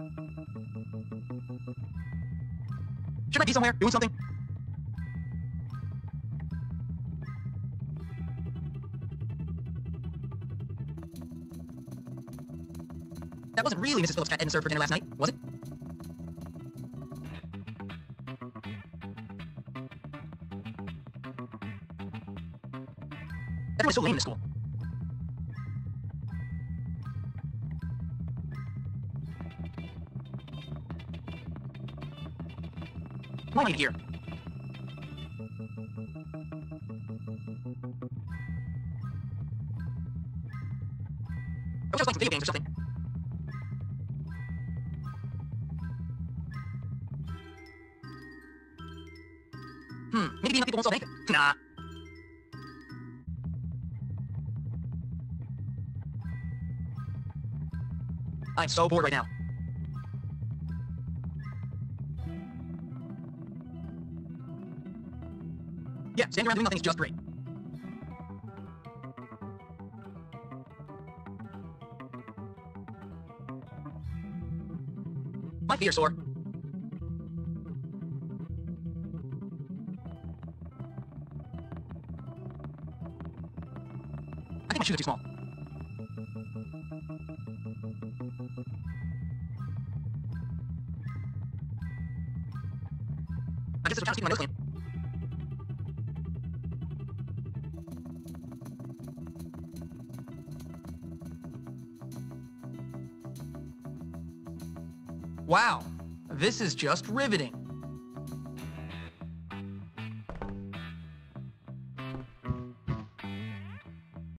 Shouldn't I be somewhere doing something? That wasn't really Mrs. Phillips' cat Ed served for dinner last night, was it? Everyone's so lame in this school. Why am I here? I wish I was playing some video games or something. Maybe being up people won't solve anything. Nah. I'm so bored right now. Yeah, standing around doing nothing is just great. My feet are sore. I think my shoes are too small. I guess there's a chance of keeping my nose clean. Wow, this is just riveting.